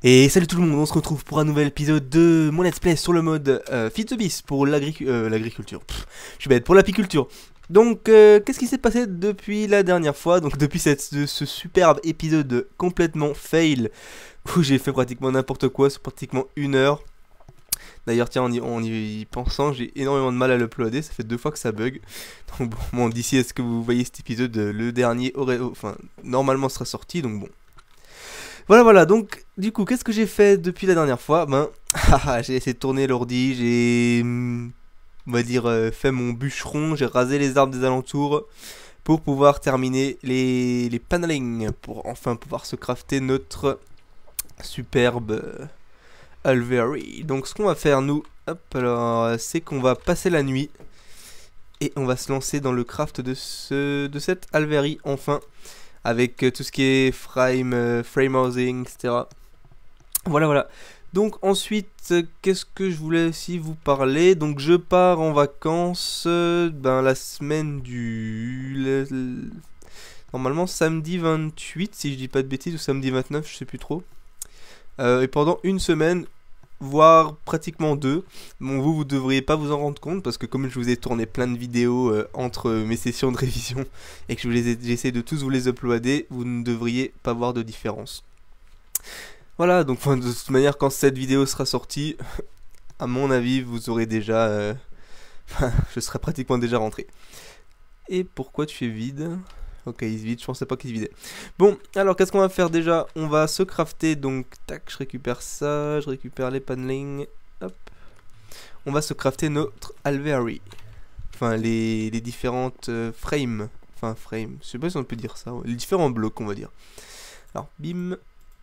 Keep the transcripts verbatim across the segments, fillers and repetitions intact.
Et salut tout le monde, on se retrouve pour un nouvel épisode de mon let's play sur le mode euh, Feed the Beast pour l'agriculture. Euh, l'agriculture. Je suis bête, pour l'apiculture. Donc, euh, qu'est-ce qui s'est passé depuis la dernière fois? Donc, depuis cette, ce, ce superbe épisode complètement fail où j'ai fait pratiquement n'importe quoi sur pratiquement une heure. D'ailleurs, tiens, en y, en y pensant, j'ai énormément de mal à l'uploader. Ça fait deux fois que ça bug. Donc, bon, bon d'ici à ce que vous voyez cet épisode, le dernier aurait, enfin, normalement sera sorti. Donc, bon. Voilà, voilà, donc, du coup, qu'est-ce que j'ai fait depuis la dernière fois? Ben, j'ai essayé de tourner l'ordi, j'ai, on va dire, euh, fait mon bûcheron, j'ai rasé les arbres des alentours pour pouvoir terminer les, les panelings, pour enfin pouvoir se crafter notre superbe euh, Alveary. Donc, ce qu'on va faire, nous, hop, alors, c'est qu'on va passer la nuit et on va se lancer dans le craft de, ce, de cette Alveary, enfin. Avec euh, tout ce qui est frame, euh, frame housing, et cetera. Voilà, voilà. Donc ensuite, euh, qu'est-ce que je voulais aussi vous parler? Donc je pars en vacances, euh, ben la semaine du... Le, le, normalement samedi vingt-huit, si je dis pas de bêtises, ou samedi vingt-neuf, je sais plus trop. Euh, et pendant une semaine, voire pratiquement deux. Bon, vous, vous devriez pas vous en rendre compte parce que comme je vous ai tourné plein de vidéos euh, entre mes sessions de révision et que je vous les ai, j'essaie de tous vous les uploader, vous ne devriez pas voir de différence. Voilà, donc de toute manière, quand cette vidéo sera sortie, à mon avis, vous aurez déjà... Euh, je serai pratiquement déjà rentré. Et pourquoi tu es vide ? Ok, il se vide, je pensais pas qu'il se vidait. Bon, alors qu'est-ce qu'on va faire déjà? On va se crafter, donc, tac, je récupère ça, je récupère les panelings, hop. On va se crafter notre Alveary. Enfin, les, les différentes euh, frames. Enfin, frames, je sais pas si on peut dire ça. Les différents blocs, on va dire. Alors, bim.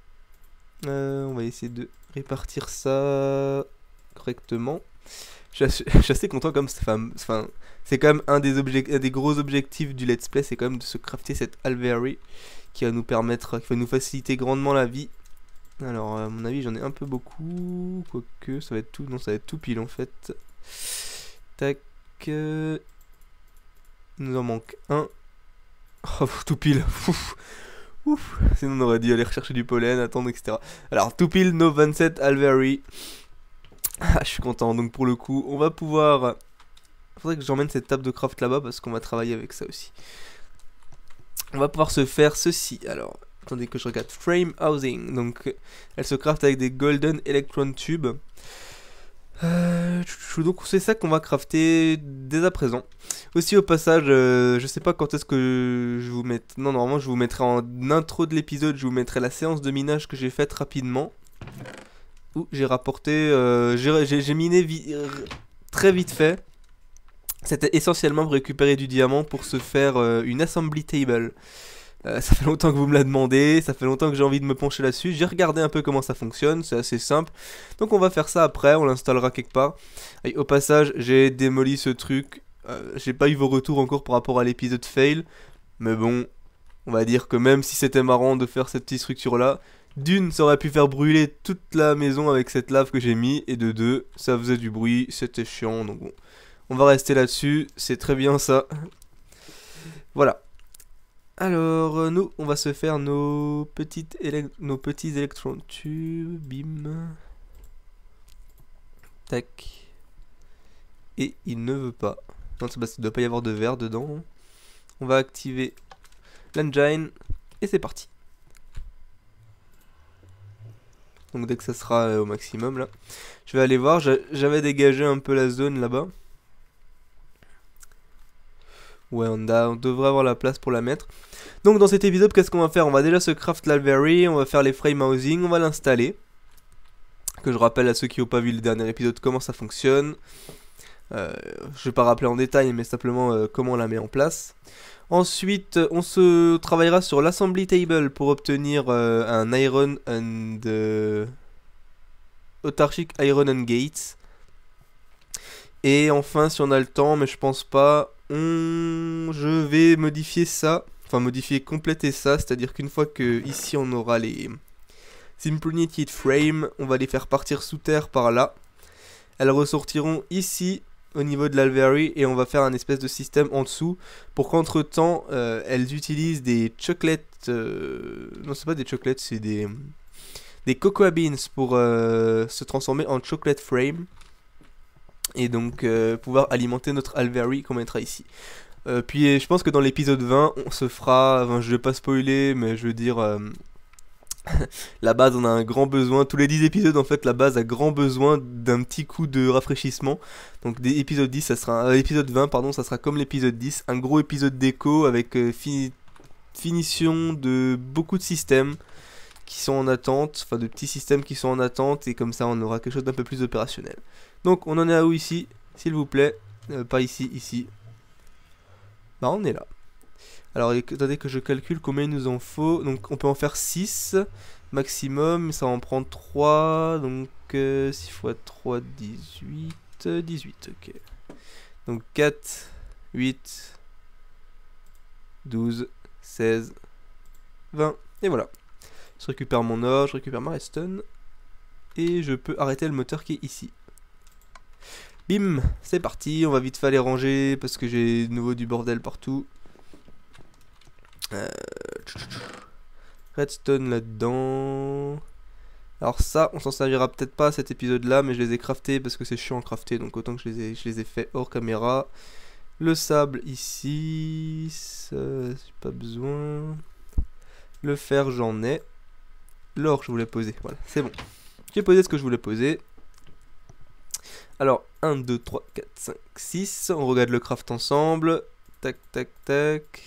Euh, on va essayer de répartir ça correctement. Je suis assez content comme ça. Enfin, c'est quand même un des, un des gros objectifs du let's play, c'est quand même de se crafter cette Alveary qui va nous permettre, qui va nous faciliter grandement la vie. Alors à mon avis j'en ai un peu beaucoup, quoique ça va être tout, non ça va être tout pile en fait. Tac, euh, il nous en manque un. Oh, tout pile. Ouf. Ouf. Sinon on aurait dû aller rechercher du pollen, attendre, et cetera. Alors tout pile nos vingt-sept Alveary. Ah, je suis content, donc pour le coup, on va pouvoir... Faudrait que j'emmène cette table de craft là-bas parce qu'on va travailler avec ça aussi. On va pouvoir se faire ceci, alors, attendez que je regarde, frame housing, donc elle se craft avec des golden electron tubes. Euh, donc c'est ça qu'on va crafter dès à présent. Aussi au passage, euh, je sais pas quand est-ce que je vous mets... Non, normalement je vous mettrai en intro de l'épisode, je vous mettrai la séance de minage que j'ai faite rapidement. Où j'ai rapporté, euh, j'ai miné vi très vite fait. C'était essentiellement pour récupérer du diamant pour se faire euh, une assembly table. Euh, ça fait longtemps que vous me l'avez demandé, ça fait longtemps que j'ai envie de me pencher là-dessus. J'ai regardé un peu comment ça fonctionne, c'est assez simple. Donc on va faire ça après, on l'installera quelque part. Et au passage, j'ai démoli ce truc. Euh, j'ai pas eu vos retours encore par rapport à l'épisode fail. Mais bon, on va dire que même si c'était marrant de faire cette petite structure là, d'une, ça aurait pu faire brûler toute la maison avec cette lave que j'ai mis. Et de deux, ça faisait du bruit, c'était chiant. Donc bon, on va rester là-dessus. C'est très bien ça. Voilà. Alors, nous, on va se faire nos, petites nos petits électrons tubes. Bim. Tac. Et il ne veut pas. Non, c'est parce qu'il ne doit pas y avoir de verre dedans. On va activer l'engine. Et c'est parti. Donc dès que ça sera euh, au maximum là. Je vais aller voir, j'avais dégagé un peu la zone là-bas. Ouais, on, a, on devrait avoir la place pour la mettre. Donc dans cet épisode, qu'est-ce qu'on va faire? On va déjà se craft l'Alveary, on va faire les frame housing, on va l'installer. Que je rappelle à ceux qui n'ont pas vu le dernier épisode comment ça fonctionne. Euh, je vais pas rappeler en détail, mais simplement euh, comment on la met en place. Ensuite, on se travaillera sur l'assembly table pour obtenir euh, un iron and euh, autarchic iron and gates. Et enfin, si on a le temps, mais je pense pas, on... je vais modifier ça, enfin modifier, compléter ça, c'est-à-dire qu'une fois que ici on aura les Impregnated Frame, on va les faire partir sous terre par là. Elles ressortiront ici au niveau de l'Alveary et on va faire un espèce de système en dessous pour qu'entre temps euh, elles utilisent des chocolates, euh, non c'est pas des chocolates, c'est des des cocoa beans pour euh, se transformer en chocolate frame. Et donc euh, pouvoir alimenter notre alveary qu'on mettra ici. Euh, puis je pense que dans l'épisode vingt, on se fera, enfin, je vais pas spoiler, mais je veux dire, euh, la base en a un grand besoin. Tous les dix épisodes, en fait, la base a grand besoin d'un petit coup de rafraîchissement. Donc des épisodes dix, ça sera, euh, épisode vingt, pardon, ça sera comme l'épisode dix, un gros épisode d'écho avec euh, fi finition de beaucoup de systèmes qui sont en attente, enfin de petits systèmes qui sont en attente, et comme ça on aura quelque chose d'un peu plus opérationnel. Donc on en est à où ici, s'il vous plaît, euh, pas ici, ici. Bah on est là. Alors attendez que je calcule combien il nous en faut. Donc on peut en faire six maximum, ça va en prendre trois. Donc euh, six fois trois, dix-huit. dix-huit, ok. Donc quatre, huit, douze, seize, vingt. Et voilà. Je récupère mon or, je récupère ma redstone. Et je peux arrêter le moteur qui est ici. Bim, c'est parti, on va vite faire les ranger parce que j'ai de nouveau du bordel partout. Euh... Redstone là-dedans. Alors ça, on s'en servira peut-être pas à cet épisode-là, mais je les ai craftés parce que c'est chiant à crafter, donc autant que je les ai, je les ai fait hors caméra. Le sable ici, ça, j'ai pas besoin. Le fer, j'en ai. L'or, je voulais poser, voilà, c'est bon. J'ai posé ce que je voulais poser. Alors, un, deux, trois, quatre, cinq, six. On regarde le craft ensemble. Tac, tac, tac.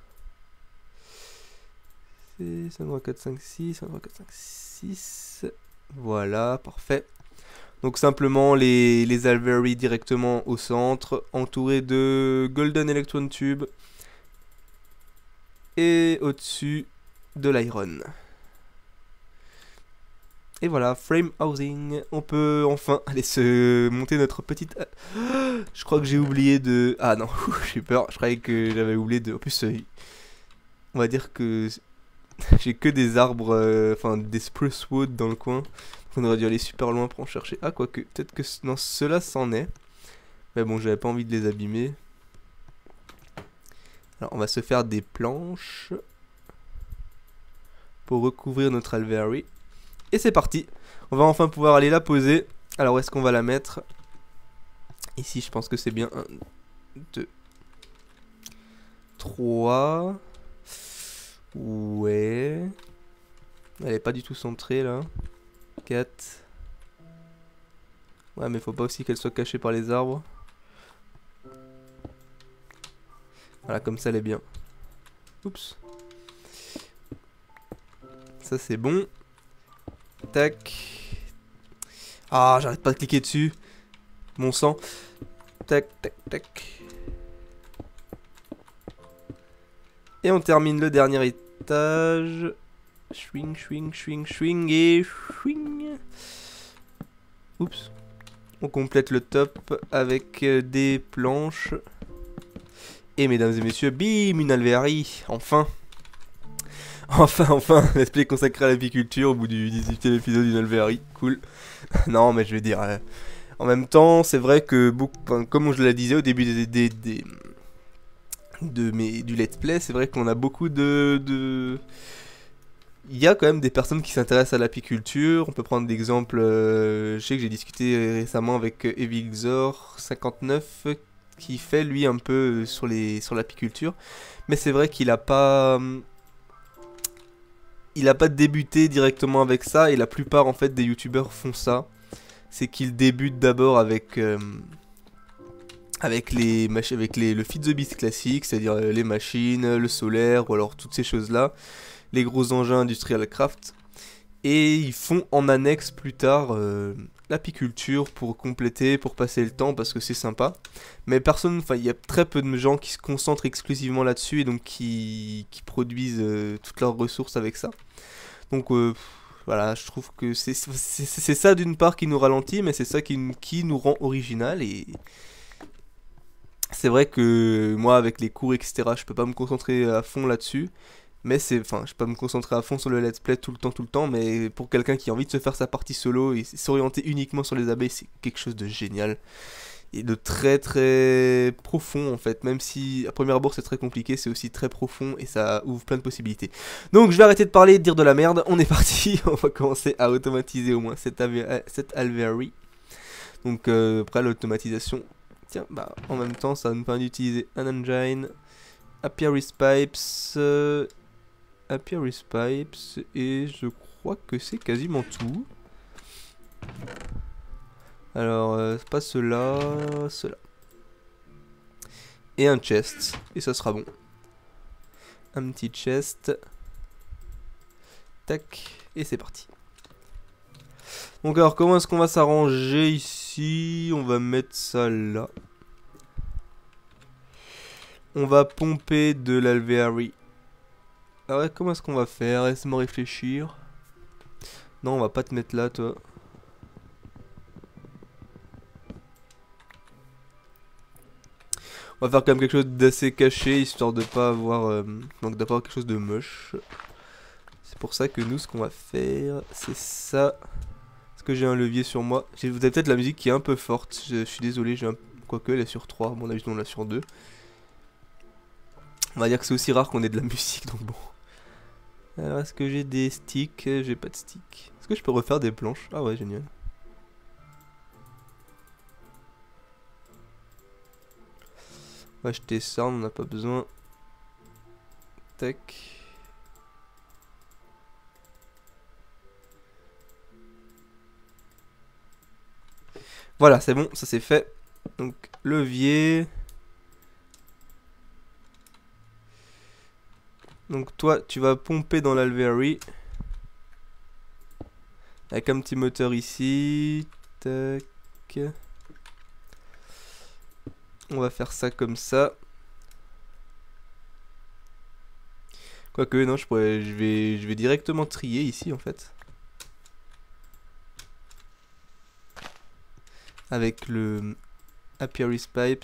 cinq, trois, quatre, cinq, six. cinq, trois, quatre, cinq, six. Voilà, parfait. Donc simplement les, les alveary directement au centre, entouré de golden electron tube. Et au-dessus de l'iron. Et voilà, frame housing. On peut enfin aller se monter notre petite... Je crois que j'ai oublié de... Ah non, j'ai peur. Je croyais que j'avais oublié de... En plus, euh, on va dire que j'ai que des arbres, euh, enfin des spruce wood dans le coin. On aurait dû aller super loin pour en chercher. Ah, quoique, peut-être que non, cela c'en est. Mais bon, j'avais pas envie de les abîmer. Alors, on va se faire des planches pour recouvrir notre alveary. Et c'est parti. On va enfin pouvoir aller la poser. Alors, où est-ce qu'on va la mettre? Ici, je pense que c'est bien. un, deux, trois. Ouais. Elle est pas du tout centrée, là. quatre. Ouais, mais faut pas aussi qu'elle soit cachée par les arbres. Voilà, comme ça, elle est bien. Oups. Ça, c'est bon. Tac. Ah, j'arrête pas de cliquer dessus. Mon sang. Tac, tac, tac. Et on termine le dernier étage. Swing, swing, swing, swing et swing. Oups. On complète le top avec euh, des planches. Et mesdames et messieurs, bim, une alveary. Enfin. Enfin, enfin, let's play consacré à l'apiculture au bout du dix-huitième épisode d'une alveary. Cool. Non, mais je vais dire... Euh, en même temps, c'est vrai que, beaucoup, enfin, comme je le disais au début des... des, des de mes, du let's play, c'est vrai qu'on a beaucoup de... de... Il y a quand même des personnes qui s'intéressent à l'apiculture. On peut prendre d'exemples... Euh, je sais que j'ai discuté récemment avec Evilxor cinquante-neuf qui fait lui un peu sur les sur l'apiculture. Mais c'est vrai qu'il a pas... Il a pas débuté directement avec ça, et la plupart en fait des youtubeurs font ça. C'est qu'ils débutent d'abord avec euh, avec les avec les le Feed the Beast classique, c'est-à-dire les machines, le solaire ou alors toutes ces choses-là, les gros engins industrial craft, et ils font en annexe plus tard euh, l'apiculture pour compléter, pour passer le temps parce que c'est sympa. Mais personne, enfin il y a très peu de gens qui se concentrent exclusivement là-dessus et donc qui, qui produisent euh, toutes leurs ressources avec ça. Donc euh, voilà, je trouve que c'est ça d'une part qui nous ralentit, mais c'est ça qui, qui nous rend original. Et c'est vrai que moi avec les cours etc, je peux pas me concentrer à fond là-dessus. Mais c'est, enfin, je peux pas me concentrer à fond sur le let's play tout le temps, tout le temps, mais pour quelqu'un qui a envie de se faire sa partie solo et s'orienter uniquement sur les abeilles, c'est quelque chose de génial. et de très très profond en fait. Même si à première abord c'est très compliqué, c'est aussi très profond et ça ouvre plein de possibilités. Donc je vais arrêter de parler et de dire de la merde. On est parti, on va commencer à automatiser au moins cette, cette alvéolie. Donc euh, après l'automatisation, tiens, bah en même temps ça nous permet d'utiliser un engine, Apiaris Pipes, euh, Apiaris Pipes et je crois que c'est quasiment tout. Alors, euh, pas cela, cela. Et un chest, et ça sera bon. Un petit chest. Tac, et c'est parti. Donc alors, comment est-ce qu'on va s'arranger ici? On va mettre ça là. On va pomper de l'alvéolie. Ah ouais, comment est-ce qu'on va faire? Laisse-moi réfléchir. Non, on va pas te mettre là, toi. On va faire quand même quelque chose d'assez caché, histoire de pas avoir... Euh, donc d'avoir quelque chose de moche. C'est pour ça que nous, ce qu'on va faire, c'est ça. Est-ce que j'ai un levier sur moi? Vous avez peut-être la musique qui est un peu forte. Je, je suis désolé, j'ai un... quoique elle est sur trois. Bon, on a juste on l'a sur deux. On va dire que c'est aussi rare qu'on ait de la musique, donc bon. Alors, est-ce que j'ai des sticks? J'ai pas de sticks. Est-ce que je peux refaire des planches? Ah ouais, génial. On va acheter ça, on n'en a pas besoin. Tac. Voilà, c'est bon, ça c'est fait. Donc, levier. Donc toi, tu vas pomper dans l'alvéolie. Avec un petit moteur ici. Tac. On va faire ça comme ça. Quoique, non, je pourrais, je vais, je vais directement trier ici, en fait. Avec le Apiaris Pipes.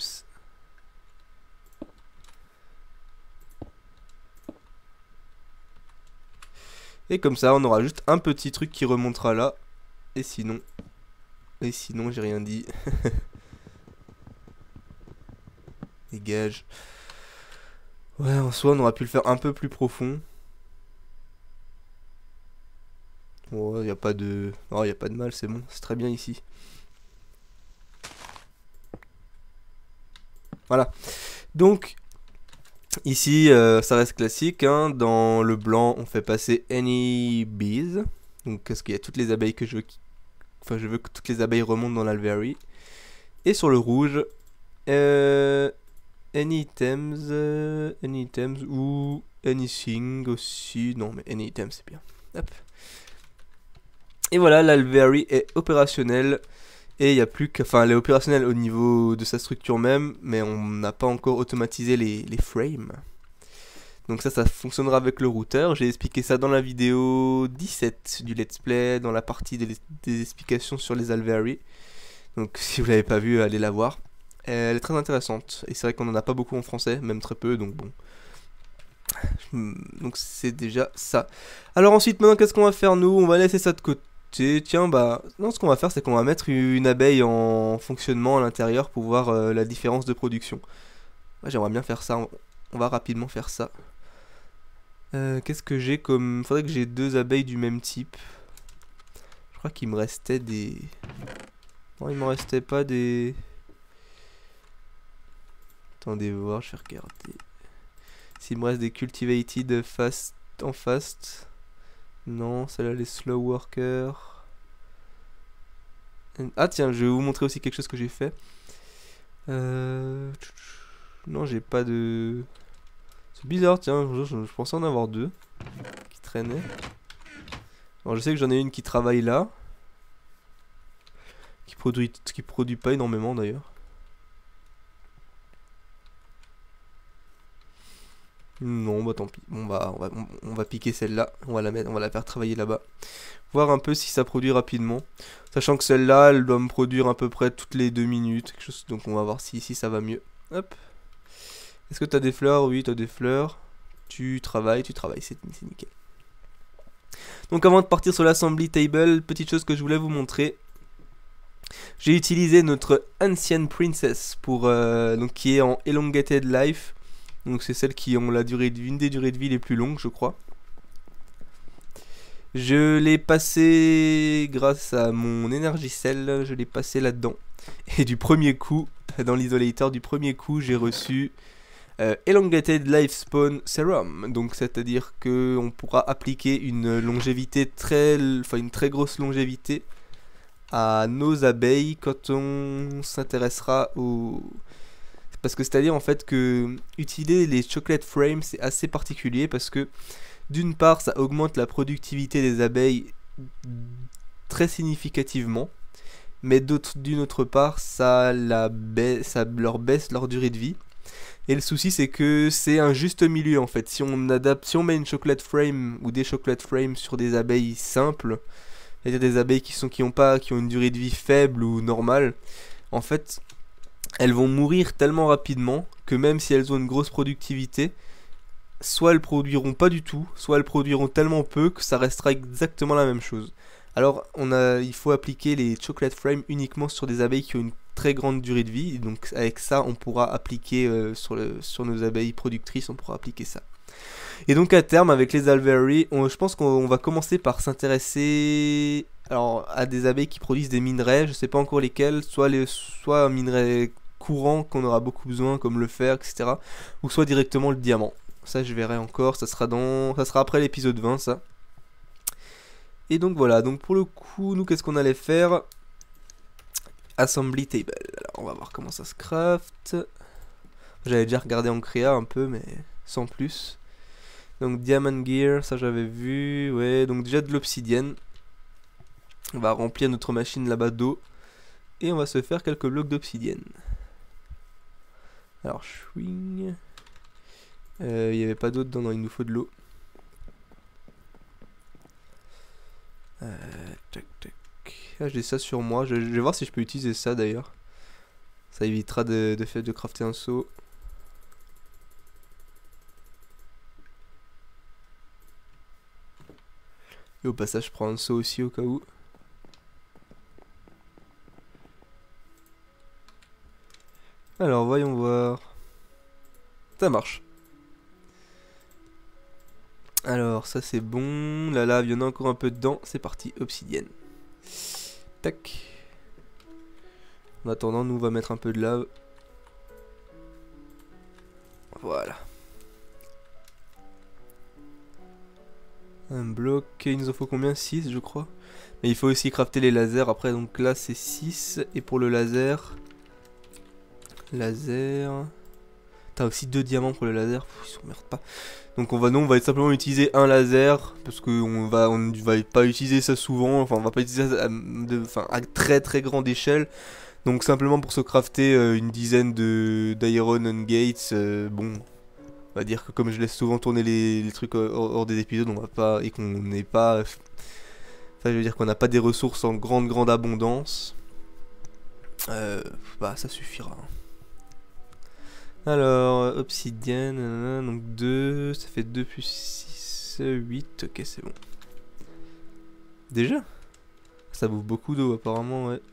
Et comme ça, on aura juste un petit truc qui remontera là. Et sinon... Et sinon, j'ai rien dit. Dégage. Ouais, en soi, on aurait pu le faire un peu plus profond. Oh, y a pas de... Oh, y a pas de mal, c'est bon. C'est très bien ici. Voilà. Donc, ici, euh, ça reste classique. Hein. Dans le blanc, on fait passer any bees. Donc, parce qu'il y a toutes les abeilles que je veux... Enfin, je veux que toutes les abeilles remontent dans l'alvéolie. Et sur le rouge, euh, any items, euh, any items ou anything aussi. Non, mais any items, c'est bien. Hop. Et voilà, l'alvéolie est opérationnelle. Et il n'y a plus que... Enfin, elle est opérationnelle au niveau de sa structure même, mais on n'a pas encore automatisé les, les frames. Donc ça, ça fonctionnera avec le routeur. J'ai expliqué ça dans la vidéo dix-sept du let's play, dans la partie des, des explications sur les alvéoles. Donc si vous l'avez pas vu, allez la voir. Elle est très intéressante. Et c'est vrai qu'on en a pas beaucoup en français, même très peu, donc bon. Donc c'est déjà ça. Alors ensuite, maintenant, qu'est-ce qu'on va faire nous? On va laisser ça de côté. Tiens, bah, non, ce qu'on va faire, c'est qu'on va mettre une abeille en fonctionnement à l'intérieur pour voir euh, la différence de production. Ouais, j'aimerais bien faire ça. On va rapidement faire ça. Euh, Qu'est-ce que j'ai comme... Faudrait que j'ai deux abeilles du même type. Je crois qu'il me restait des... Non, il me restait pas des... Attendez voir, je vais regarder. S'il me reste des cultivated fast en fast. Non, celle-là, les slow workers. Ah tiens, je vais vous montrer aussi quelque chose que j'ai fait. Euh... Non, j'ai pas de... C'est bizarre, tiens, je, je, je pensais en avoir deux qui traînaient. Alors je sais que j'en ai une qui travaille là. Qui produit, qui produit pas énormément d'ailleurs. Non, bah tant pis. Bon, bah, on va, on, on va piquer celle-là. On va la mettre, on va la faire travailler là-bas. Voir un peu si ça produit rapidement. Sachant que celle-là, elle doit me produire à peu près toutes les deux minutes. Quelque chose, donc on va voir si ici ça va mieux. Hop. Est-ce que tu as des fleurs? Oui, tu as des fleurs. Tu travailles, tu travailles, c'est nickel. Donc avant de partir sur l'assembly table, petite chose que je voulais vous montrer. J'ai utilisé notre Ancient Princess pour euh, donc qui est en Elongated Life. Donc c'est celle qui ont la durée de vie, une des durées de vie les plus longues, je crois. Je l'ai passé grâce à mon Energy Cell, je l'ai passé là-dedans. Et du premier coup, dans l'isolator, du premier coup, j'ai reçu euh, Elongated Life Spawn Serum. Donc c'est-à-dire que on pourra appliquer une longévité très, enfin une très grosse longévité à nos abeilles quand on s'intéressera aux... Parce que c'est-à-dire en fait que utiliser les chocolate frames c'est assez particulier parce que d'une part ça augmente la productivité des abeilles très significativement, mais d'une autre part ça, la baisse, ça leur baisse leur durée de vie. Et le souci c'est que c'est un juste milieu en fait. Si on adapte, si on met une chocolate frame ou des chocolate frames sur des abeilles simples, c'est-à-dire des abeilles qui sont qui ont pas qui ont une durée de vie faible ou normale, en fait elles vont mourir tellement rapidement que même si elles ont une grosse productivité, soit elles produiront pas du tout, soit elles produiront tellement peu que ça restera exactement la même chose. Alors on a, il faut appliquer les chocolate frames uniquement sur des abeilles qui ont une très grande durée de vie. Donc avec ça on pourra appliquer euh, sur, le, sur nos abeilles productrices, on pourra appliquer ça. Et donc à terme avec les alvearies, on, je pense qu'on va commencer par s'intéresser alors à des abeilles qui produisent des minerais, je sais pas encore lesquels, soit les soit un minerai courant qu'on aura beaucoup besoin comme le fer, et cetera. Ou soit directement le diamant. Ça je verrai encore, ça sera dans, ça sera après l'épisode vingt ça. Et donc voilà, donc pour le coup, nous qu'est-ce qu'on allait faire? Assembly table. Alors on va voir comment ça se craft. J'avais déjà regardé en créa un peu mais sans plus. Donc diamond gear, ça j'avais vu, ouais, donc déjà de l'obsidienne. On va remplir notre machine là-bas d'eau. Et on va se faire quelques blocs d'obsidienne. Alors, chouing. Il euh, n'y avait pas d'eau dedans, non, il nous faut de l'eau. Euh, tac, tac. Ah, j'ai ça sur moi. Je, je vais voir si je peux utiliser ça d'ailleurs. Ça évitera de, de, faire, de crafter un seau. Et au passage, je prends un seau aussi au cas où. Alors, voyons voir. Ça marche. Alors, ça c'est bon. La lave, il y en a encore un peu dedans. C'est parti, obsidienne. Tac. En attendant, nous, on va mettre un peu de lave. Voilà. Un bloc. Il nous en faut combien? Six, je crois. Mais il faut aussi crafter les lasers. Après, donc là, c'est six. Et pour le laser... Laser... T'as aussi deux diamants pour le laser. Pff, ils s'emmerdent pas. Donc on va, non, on va simplement utiliser un laser. Parce qu'on va, on va pas utiliser ça souvent. Enfin, on va pas utiliser ça à, de, enfin, à très très grande échelle. Donc simplement pour se crafter euh, une dizaine de d'iron on gates. Euh, bon, on va dire que comme je laisse souvent tourner les, les trucs hors, hors des épisodes, on va pas, et qu'on n'est pas... Enfin, je veux dire qu'on n'a pas des ressources en grande grande abondance. Euh, bah ça suffira. Alors, obsidienne, nanana, donc deux, ça fait deux plus six, huit, ok c'est bon. Déjà? Ça bouffe beaucoup d'eau apparemment, ouais.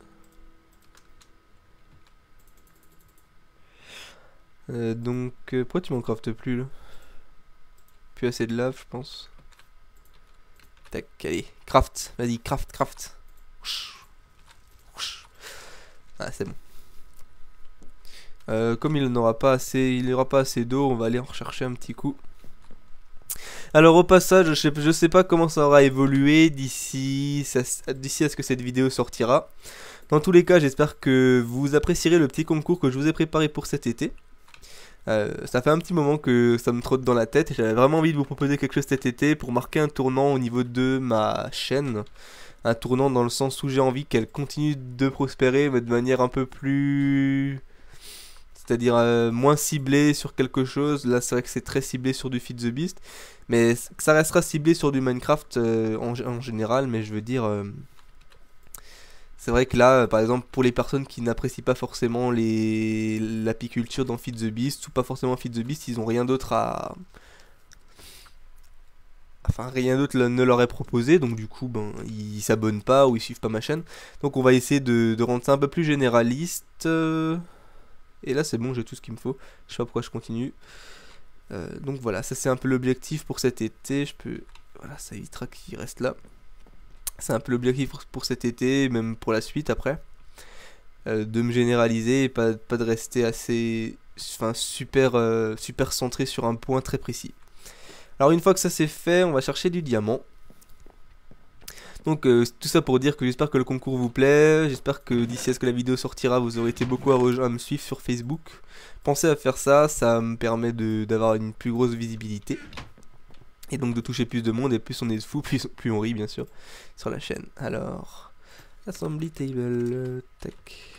Euh, donc, euh, pourquoi tu m'en craftes plus là? Plus assez de lave je pense. Tac, allez, craft, vas-y, craft, craft. Ah c'est bon. Euh, comme il n'aura pas assez, il n'y aura pas assez d'eau, on va aller en rechercher un petit coup. Alors au passage, je sais, je sais pas comment ça aura évolué d'ici d'ici à ce que cette vidéo sortira. Dans tous les cas, j'espère que vous apprécierez le petit concours que je vous ai préparé pour cet été. Euh, ça fait un petit moment que ça me trotte dans la tête et j'avais vraiment envie de vous proposer quelque chose cet été pour marquer un tournant au niveau de ma chaîne. Un tournant dans le sens où j'ai envie qu'elle continue de prospérer mais de manière un peu plus... C'est-à-dire euh, moins ciblé sur quelque chose. Là c'est vrai que c'est très ciblé sur du Feed the Beast. Mais ça restera ciblé sur du Minecraft euh, en, en général. Mais je veux dire... Euh, c'est vrai que là, euh, par exemple, pour les personnes qui n'apprécient pas forcément les l'apiculture dans Feed the Beast, ou pas forcément Feed the Beast, ils ont rien d'autre à... enfin rien d'autre ne leur est proposé, donc du coup ben ils s'abonnent pas ou ils suivent pas ma chaîne. Donc on va essayer de, de rendre ça un peu plus généraliste. Euh, et là c'est bon, j'ai tout ce qu'il me faut. Je sais pas pourquoi je continue. Euh, donc voilà, ça c'est un peu l'objectif pour cet été. Je peux, voilà, ça évitera qu'il reste là. C'est un peu l'objectif pour, pour cet été, même pour la suite après. Euh, de me généraliser et pas, pas de rester assez, enfin super, euh, super centré sur un point très précis. Alors une fois que ça c'est fait, on va chercher du diamant. Donc euh, tout ça pour dire que j'espère que le concours vous plaît, j'espère que d'ici à ce que la vidéo sortira, vous aurez été beaucoup à, à me suivre sur Facebook. Pensez à faire ça, ça me permet d'avoir une plus grosse visibilité. Et donc de toucher plus de monde, et plus on est fou, plus, plus on rit bien sûr, sur la chaîne. Alors, assembly table, euh, tac.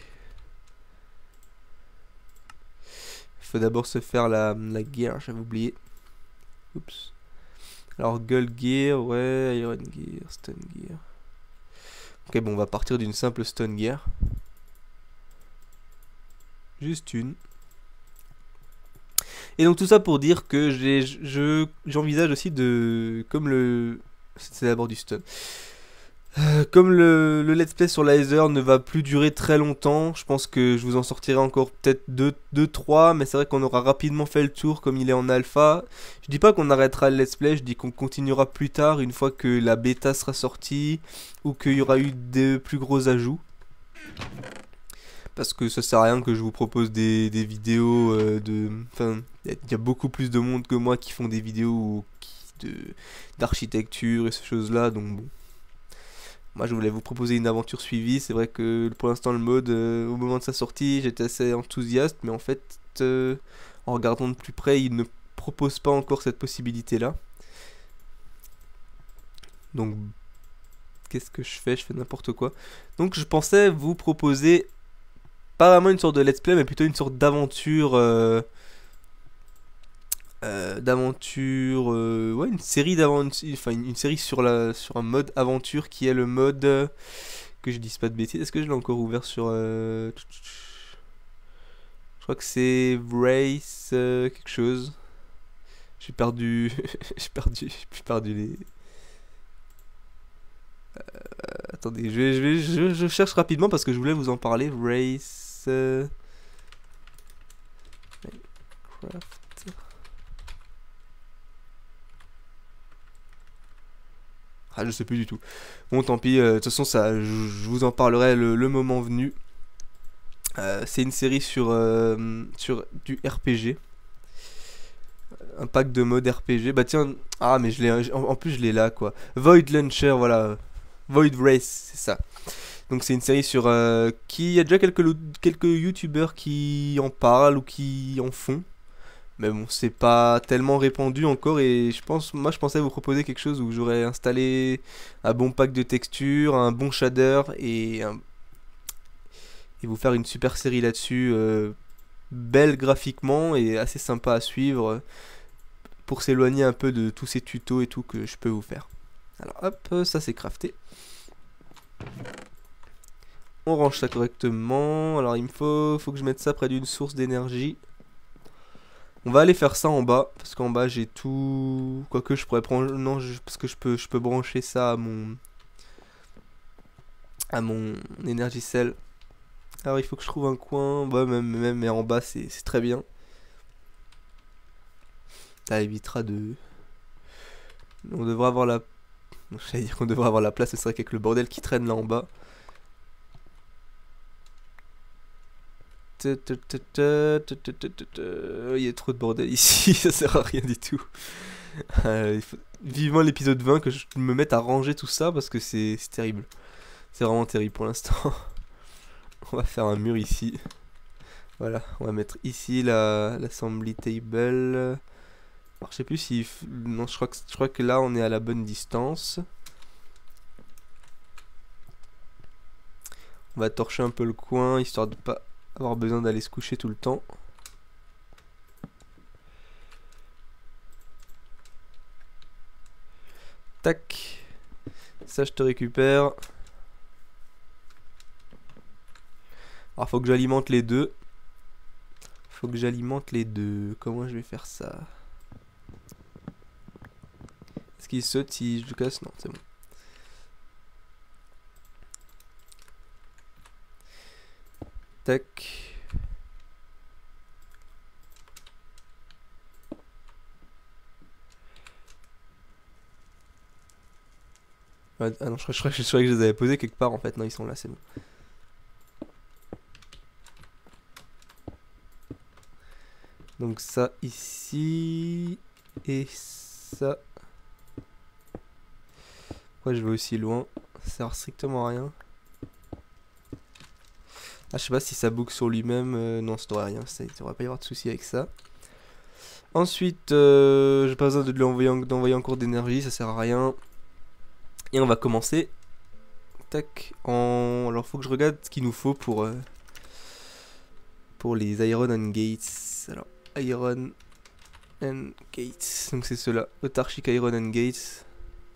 Il faut d'abord se faire la, la gear, j'avais oublié. Oups. Alors Gold Gear, ouais, Iron Gear, Stone Gear. Ok, bon, on va partir d'une simple Stone Gear. Juste une. Et donc tout ça pour dire que j'ai, je, j'envisage aussi de, comme le, c'est d'abord du stun. Euh, comme le, le let's play sur laser ne va plus durer très longtemps, je pense que je vous en sortirai encore peut-être deux trois, mais c'est vrai qu'on aura rapidement fait le tour comme il est en alpha. Je dis pas qu'on arrêtera le let's play, je dis qu'on continuera plus tard une fois que la bêta sera sortie ou qu'il y aura eu de plus gros ajouts. Parce que ça sert à rien que je vous propose des, des vidéos euh, de... Enfin, il y a beaucoup plus de monde que moi qui font des vidéos d'architecture et ces choses-là, donc bon. Moi je voulais vous proposer une aventure suivie, c'est vrai que pour l'instant le mode, euh, au moment de sa sortie, j'étais assez enthousiaste, mais en fait, euh, en regardant de plus près, il ne propose pas encore cette possibilité-là. Donc, qu'est-ce que je fais? Je fais n'importe quoi. Donc je pensais vous proposer, pas vraiment une sorte de let's play, mais plutôt une sorte d'aventure... Euh, Euh, d'aventure, euh, ouais, une série d'aventures, enfin une, une série sur la sur un mode aventure qui est le mode euh, que je dise pas de bêtises. Est-ce que je l'ai encore ouvert sur euh, je crois que c'est Race euh, quelque chose. J'ai perdu j'ai perdu j'ai perdu les euh, attendez, je vais, je vais je, je cherche rapidement parce que je voulais vous en parler. Race euh... Minecraft. Ah, je sais plus du tout. Bon, tant pis. Euh, de toute façon, ça, je, je vous en parlerai le, le moment venu. Euh, c'est une série sur, euh, sur du R P G. Un pack de mode R P G. Bah tiens, ah mais je l'ai, en, en plus je l'ai là quoi. Void Launcher, voilà. Void Race, c'est ça. Donc c'est une série sur euh, qui, il y a déjà quelques quelques youtubeurs qui en parlent ou qui en font. Mais bon, c'est pas tellement répandu encore et je pense, moi je pensais vous proposer quelque chose où j'aurais installé un bon pack de textures, un bon shader et, un... et vous faire une super série là-dessus, euh, belle graphiquement et assez sympa à suivre pour s'éloigner un peu de tous ces tutos et tout que je peux vous faire. Alors hop, ça c'est crafté. On range ça correctement. Alors il me faut, faut que je mette ça près d'une source d'énergie. On va aller faire ça en bas, parce qu'en bas j'ai tout... Quoique je pourrais prendre... Non, je... parce que je peux, je peux brancher ça à mon... à mon Energicell. Alors il faut que je trouve un coin... Ouais, même, même mais en bas c'est très bien. Ça évitera de... On devrait avoir la... J'allais dire qu'on devrait avoir la place, c'est vrai qu'avec le bordel qui traîne là en bas... Il y a trop de bordel ici, ça sert à rien du tout. Euh, il faut vivement l'épisode vingt que je me mette à ranger tout ça parce que c'est terrible. C'est vraiment terrible pour l'instant. On va faire un mur ici. Voilà, on va mettre ici la l'assembly table. Alors je sais plus si... Non, je crois, que, je crois que là on est à la bonne distance. On va torcher un peu le coin histoire de pas avoir besoin d'aller se coucher tout le temps. Tac. Ça je te récupère. Alors faut que j'alimente les deux. Faut que j'alimente les deux. Comment je vais faire ça? Est-ce qu'il saute si je le casse? Non, c'est bon. Tac. Ah non, je crois, je, je, je croyais que je les avais posés quelque part en fait. Non, ils sont là, c'est bon. Donc ça ici. Et ça. Pourquoi je vais aussi loin? Ça sert strictement à rien. Ah, je sais pas si ça boucle sur lui-même. Euh, non, ça devrait rien. Ça, il devrait pas y avoir de souci avec ça. Ensuite, euh, j'ai pas besoin de lui envoyer, d'envoyer encore d'énergie. Ça sert à rien. Et on va commencer. Tac. En... Alors, faut que je regarde ce qu'il nous faut pour, euh, pour les Iron and Gates. Alors, Iron and Gates. Donc, c'est ceux-là. Autarchic Iron and Gates.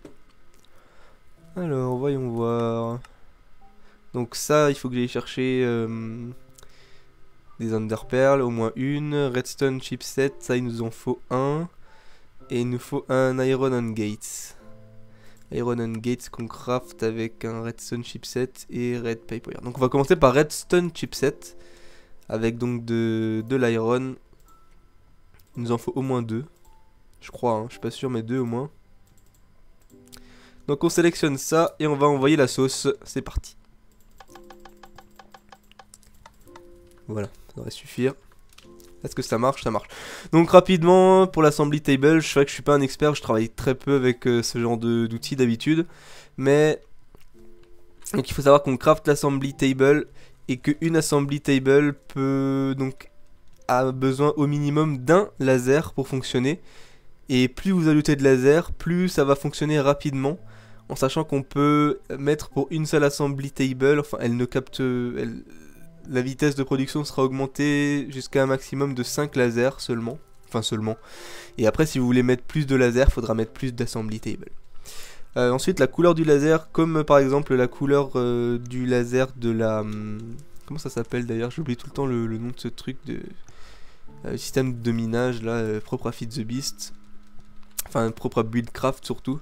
Alors, voyons voir. Donc, ça, il faut que j'aille chercher euh, des Underpearl, au moins une. Redstone chipset, ça, il nous en faut un. Et il nous faut un Iron and Gates. Iron and Gates qu'on craft avec un Redstone chipset et Red Pipe Wire. Donc on va commencer par Redstone chipset avec donc de, de l'iron. Il nous en faut au moins deux. Je crois, hein, je suis pas sûr, mais deux au moins. Donc on sélectionne ça et on va envoyer la sauce. C'est parti. Voilà, ça devrait suffire. Est-ce que ça marche? Ça marche. Donc rapidement, pour l'assembly table, je sais que je suis pas un expert, je travaille très peu avec euh, ce genre d'outils d'habitude. Mais donc il faut savoir qu'on craft l'assembly table et qu'une assembly table peut donc a besoin au minimum d'un laser pour fonctionner. Et plus vous ajoutez de laser, plus ça va fonctionner rapidement. En sachant qu'on peut mettre pour une seule assembly table, enfin elle ne capte... Elle, la vitesse de production sera augmentée jusqu'à un maximum de cinq lasers seulement. Enfin seulement. Et après si vous voulez mettre plus de lasers, il faudra mettre plus d'assembly table. Euh, ensuite la couleur du laser, comme euh, par exemple la couleur euh, du laser de la... Hum, comment ça s'appelle d'ailleurs? J'oublie tout le temps le, le nom de ce truc de... Euh, système de minage là, euh, propre à Feed the Beast. Enfin propre à Buildcraft surtout.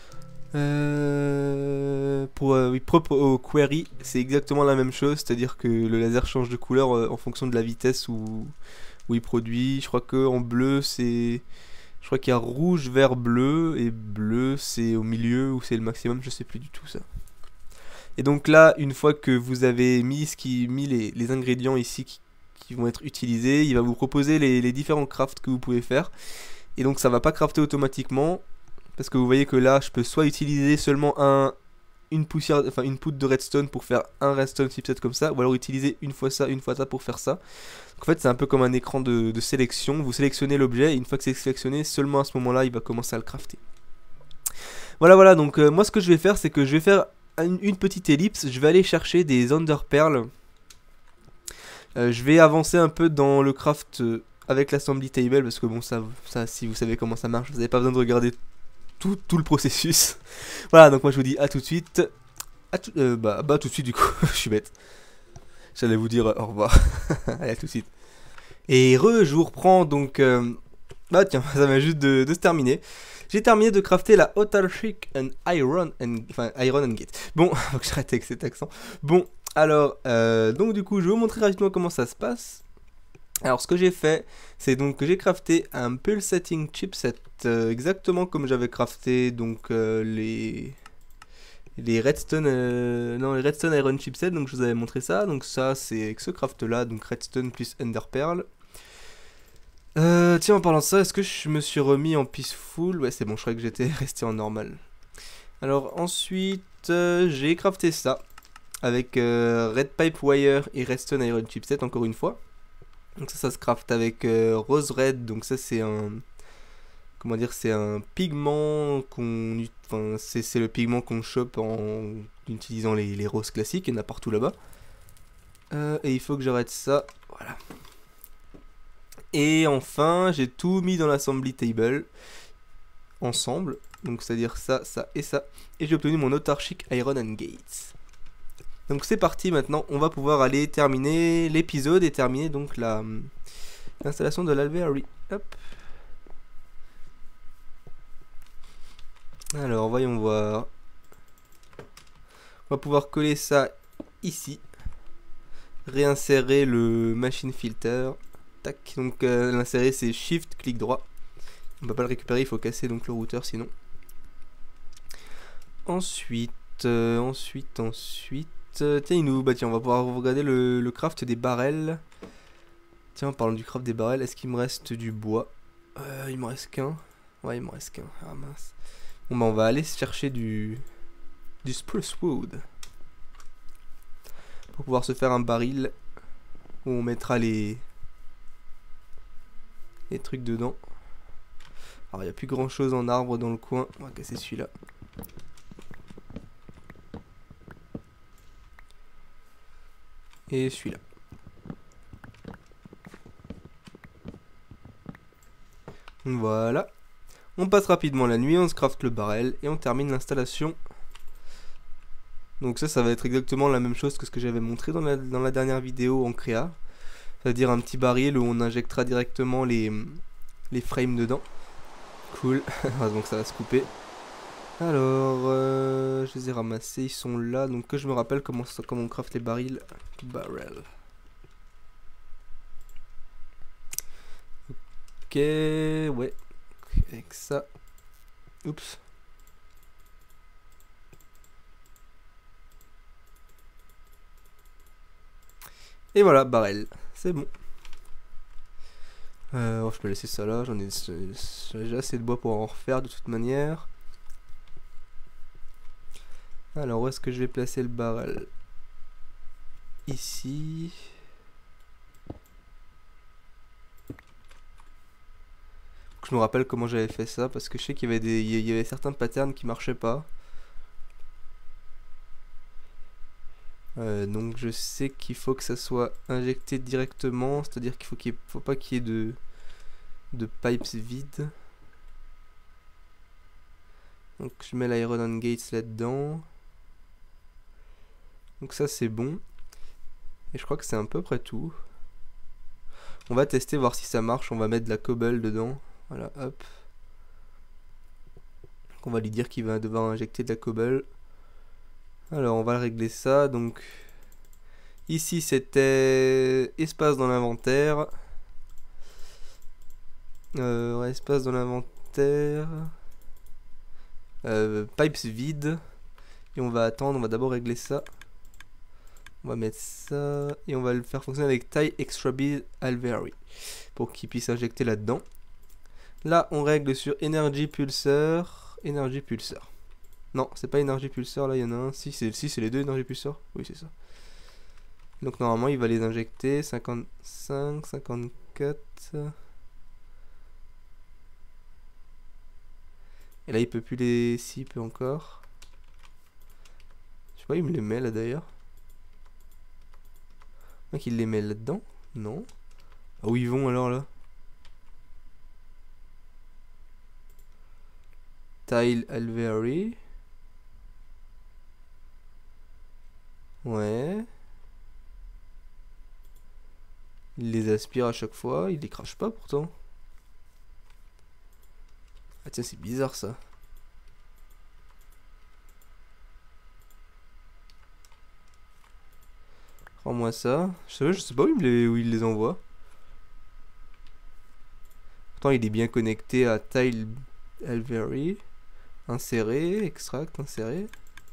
Euh, pour, euh, oui, propre au query, c'est exactement la même chose, c'est-à-dire que le laser change de couleur euh, en fonction de la vitesse où, où il produit. Je crois que en bleu c'est, je crois qu'il y a rouge, vert, bleu, et bleu c'est au milieu ou c'est le maximum, je sais plus du tout ça. Et donc là, une fois que vous avez mis ce qui, mis les, les ingrédients ici qui, qui vont être utilisés, il va vous proposer les, les différents crafts que vous pouvez faire. Et donc ça va pas crafter automatiquement. Parce que vous voyez que là, je peux soit utiliser seulement un, une poussière, enfin une poudre de redstone pour faire un redstone chipset comme ça, ou alors utiliser une fois ça, une fois ça pour faire ça. Donc en fait, c'est un peu comme un écran de, de sélection. Vous sélectionnez l'objet et une fois que c'est sélectionné, seulement à ce moment-là, il va commencer à le crafter. Voilà, voilà. Donc euh, moi, ce que je vais faire, c'est que je vais faire une, une petite ellipse. Je vais aller chercher des Underpearl. Euh, je vais avancer un peu dans le craft euh, avec l'assembly table parce que bon, ça, ça, si vous savez comment ça marche, vous n'avez pas besoin de regarder Tout, tout le processus. Voilà, donc moi je vous dis à tout de suite. À tout, euh, bah, bah tout de suite du coup, je suis bête. J'allais vous dire au revoir. Allez, à tout de suite. Et re, je vous reprends donc... Euh, bah tiens, ça vient juste de, de se terminer. J'ai terminé de crafter la Autarchic and Iron and... Enfin, Iron and Gate. Bon, faut que j'arrête avec cet accent. Bon, alors, euh, donc du coup, je vais vous montrer rapidement comment ça se passe. Alors ce que j'ai fait, c'est donc que j'ai crafté un pulsating chipset euh, exactement comme j'avais crafté donc euh, les les redstone euh, non les redstone iron chipset, donc je vous avais montré ça. Donc ça c'est avec ce craft là, donc redstone plus enderpearl. Euh, tiens, en parlant de ça, est-ce que je me suis remis en peaceful? Ouais, c'est bon, je croyais que j'étais resté en normal. Alors ensuite, euh, j'ai crafté ça avec euh, red pipe wire et redstone iron chipset encore une fois. Donc ça, ça se craft avec euh, rose red. Donc ça c'est un, comment dire, c'est un pigment qu'on, enfin c'est le pigment qu'on chope en utilisant les, les roses classiques. Il y en a partout là-bas. Euh, et il faut que j'arrête ça. Voilà. Et enfin, j'ai tout mis dans l'assembly table ensemble. Donc c'est-à-dire ça, ça et ça. Et j'ai obtenu mon Autarchic Iron and Gates. Donc c'est parti, maintenant on va pouvoir aller terminer l'épisode et terminer donc la l'installation de l'alvéoli. Hop. Alors, voyons voir. On va pouvoir coller ça ici. Réinsérer le machine filter. Tac. Donc, euh, l'insérer, c'est Shift, clic droit. On peut pas le récupérer, il faut casser donc le routeur sinon. Ensuite, euh, ensuite, ensuite. Euh, tiens, il nous. Bah, tiens, on va pouvoir regarder le, le craft des barrels. Tiens, en parlant du craft des barrels, est-ce qu'il me reste du bois? euh, Il me reste qu'un. Ouais, il me reste qu'un. Ah mince. Bon, bah, on va aller chercher du. Du spruce wood. Pour pouvoir se faire un baril où on mettra les. Les trucs dedans. Alors, il n'y a plus grand chose en arbre dans le coin. On va casser celui-là. Et celui-là. Voilà. On passe rapidement la nuit, on se craft le barrel et on termine l'installation. Donc ça, ça va être exactement la même chose que ce que j'avais montré dans la, dans la dernière vidéo en créa. C'est-à-dire un petit baril où on injectera directement les, les frames dedans. Cool. Donc ça va se couper. Alors, euh, je les ai ramassés, ils sont là. Donc que je me rappelle comment, comment on craft les barils. Barrel. Ok, ouais. Avec ça. Oups. Et voilà, barrel. C'est bon. Euh, oh, je peux laisser ça là. J'en ai, j'ai déjà assez de bois pour en refaire de toute manière. Alors, où est-ce que je vais placer le barrel? Ici. Faut que je me rappelle comment j'avais fait ça parce que je sais qu'il y avait des, il y avait certains patterns qui marchaient pas. Euh, donc je sais qu'il faut que ça soit injecté directement, c'est-à-dire qu'il faut qu'il faut pas qu'il y ait de de pipes vides. Donc je mets l'iron on gates là-dedans. Donc ça c'est bon. Et je crois que c'est à peu près tout. On va tester, voir si ça marche. On va mettre de la cobble dedans. Voilà, hop. Donc on va lui dire qu'il va devoir injecter de la cobble. Alors on va régler ça. Donc ici c'était espace dans l'inventaire. Euh, ouais, espace dans l'inventaire. Euh, pipes vides. Et on va attendre. On va d'abord régler ça. On va mettre ça. Et on va le faire fonctionner avec Tile Extra Bead Alveary. Pour qu'il puisse injecter là-dedans. Là on règle sur Energy Pulsar. Energy Pulsar. Non, c'est pas Energy Pulsar, là il y en a un. Si, c'est si, les deux Energy Pulsar. Oui, c'est ça. Donc normalement, il va les injecter. cinquante-cinq, cinquante-quatre. Et là, il peut plus les... Si, il peut encore. Je sais pas, il me les met là d'ailleurs. Donc il les met là-dedans? Non. Ah, où ils vont alors là? Tile Alveary. Ouais. Il les aspire à chaque fois, il les crache pas pourtant. Ah tiens, c'est bizarre ça. Rends-moi ça. Je sais, je sais pas où il, les, où il les envoie. Pourtant il est bien connecté à Tile Alveary. Insérer, extract, insérer.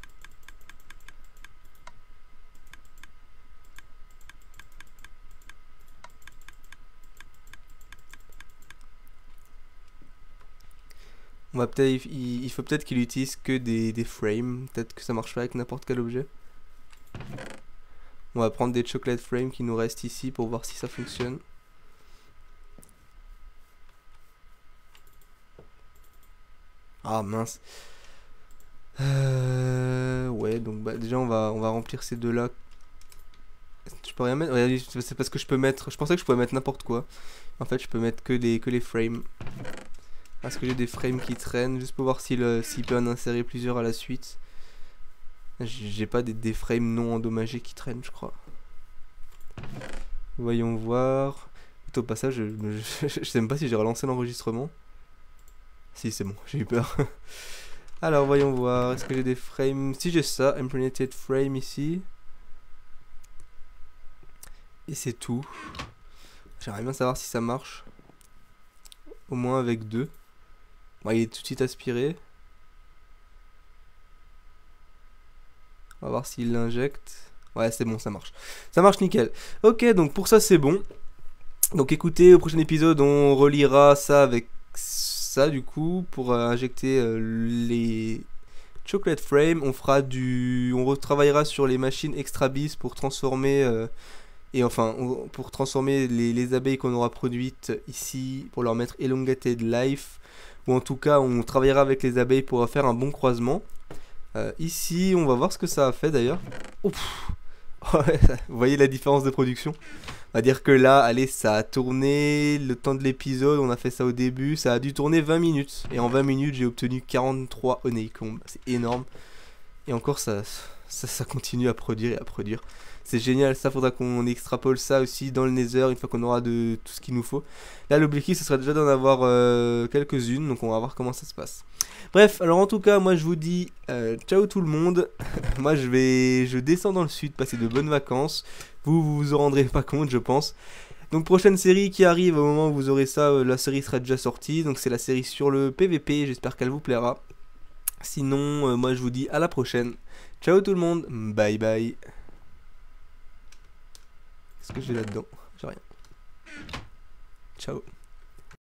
On va peut-être, il, il faut peut-être qu'il utilise que des, des frames. Peut-être que ça marche pas avec n'importe quel objet. On va prendre des chocolate frames qui nous restent ici pour voir si ça fonctionne. Ah mince. Euh, ouais, donc bah, déjà on va, on va remplir ces deux là. Je peux rien mettre. Ouais, c'est parce que je peux mettre. Je pensais que je pouvais mettre n'importe quoi. En fait, je peux mettre que les, que les frames. Parce que j'ai des frames qui traînent, juste pour voir s'il s'il peut en insérer plusieurs à la suite. J'ai pas des, des frames non endommagés qui traînent, je crois. Voyons voir. Au passage, je, je, je sais même pas si j'ai relancé l'enregistrement. Si, c'est bon, j'ai eu peur. Alors voyons voir, est-ce que j'ai des frames? Si j'ai ça, implemented frame ici. Et c'est tout. J'aimerais bien savoir si ça marche. Au moins avec deux. Bon, il est tout de suite aspiré. On va voir s'il l'injecte. Ouais, c'est bon, ça marche. Ça marche nickel. Ok, donc pour ça, c'est bon. Donc écoutez, au prochain épisode, on reliera ça avec ça, du coup, pour euh, injecter euh, les chocolate frame. On fera du... On retravaillera sur les machines extra bis pour transformer... Euh, et enfin, on- pour transformer les, les abeilles qu'on aura produites ici, pour leur mettre elongated life. Ou en tout cas, on travaillera avec les abeilles pour faire un bon croisement. Euh, ici, on va voir ce que ça a fait d'ailleurs. Ouf. Ouais, vous voyez la différence de production? On va dire que là, allez, ça a tourné le temps de l'épisode, on a fait ça au début, ça a dû tourner vingt minutes. Et en vingt minutes, j'ai obtenu quarante-trois honeycombs. C'est énorme. Et encore, ça, ça, ça continue à produire et à produire. C'est génial, ça faudra qu'on extrapole ça aussi dans le Nether une fois qu'on aura de tout ce qu'il nous faut. Là, l'objectif, ce serait déjà d'en avoir euh, quelques-unes, donc on va voir comment ça se passe. Bref, alors en tout cas, moi je vous dis euh, ciao tout le monde. Moi je vais, je descends dans le sud, passer de bonnes vacances. Vous, vous vous en rendrez pas compte, je pense. Donc prochaine série qui arrive, au moment où vous aurez ça, euh, la série sera déjà sortie. Donc c'est la série sur le P V P, j'espère qu'elle vous plaira. Sinon, euh, moi je vous dis à la prochaine. Ciao tout le monde, bye bye. Qu'est-ce que j'ai là-dedans? J'ai rien. Ciao.